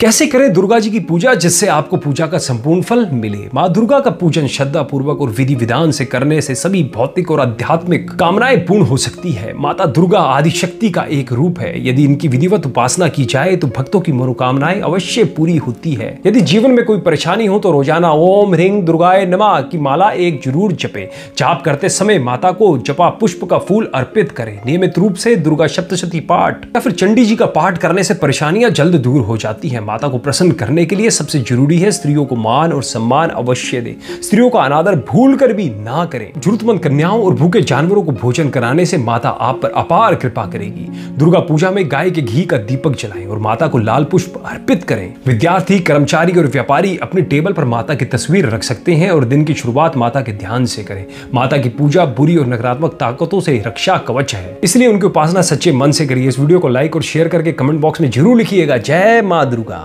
कैसे करें दुर्गा जी की पूजा जिससे आपको पूजा का संपूर्ण फल मिले। माँ दुर्गा का पूजन श्रद्धा पूर्वक और विधि विधान से करने से सभी भौतिक और आध्यात्मिक कामनाएं पूर्ण हो सकती है। माता दुर्गा आदिशक्ति का एक रूप है। यदि इनकी विधिवत उपासना की जाए तो भक्तों की मनोकामनाएं अवश्य पूरी होती है। यदि जीवन में कोई परेशानी हो तो रोजाना ओम ह्रीं दुर्गाय नमः की माला एक जरूर जपे। जाप करते समय माता को जपा पुष्प का फूल अर्पित करें। नियमित रूप से दुर्गा सप्तशती पाठ या फिर चंडी जी का पाठ करने से परेशानियां जल्द दूर हो जाती है। माता को प्रसन्न करने के लिए सबसे जरूरी है स्त्रियों को मान और सम्मान अवश्य दे। स्त्रियों का अनादर भूल कर भी ना करें। जरूरतमंद कन्याओं और भूखे जानवरों को भोजन कराने से माता आप पर अपार कृपा करेगी। दुर्गा पूजा में गाय के घी का दीपक जलाएं और माता को लाल पुष्प अर्पित करें। विद्यार्थी, कर्मचारी और व्यापारी अपने टेबल पर माता की तस्वीर रख सकते हैं और दिन की शुरुआत माता के ध्यान से करें। माता की पूजा बुरी और नकारात्मक ताकतों से रक्षा कवच है, इसलिए उनकी उपासना सच्चे मन से करिए। इस वीडियो को लाइक और शेयर करके कमेंट बॉक्स में जरूर लिखिएगा जय मां दुर्गा।